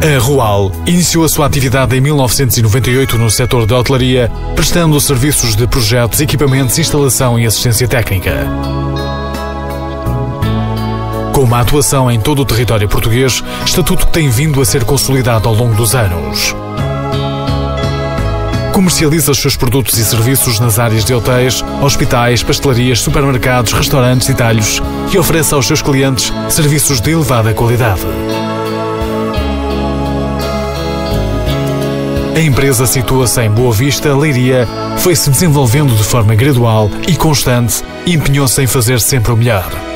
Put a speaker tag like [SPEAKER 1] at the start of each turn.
[SPEAKER 1] A Roal iniciou a sua atividade em 1998 no setor da hotelaria, prestando serviços de projetos, equipamentos, instalação e assistência técnica. Com uma atuação em todo o território português, estatuto que tem vindo a ser consolidado ao longo dos anos. Comercializa os seus produtos e serviços nas áreas de hotéis, hospitais, pastelarias, supermercados, restaurantes e talhos e oferece aos seus clientes serviços de elevada qualidade. A empresa situa-se em Boa Vista, Leiria, foi-se desenvolvendo de forma gradual e constante e empenhou-se em fazer sempre o melhor.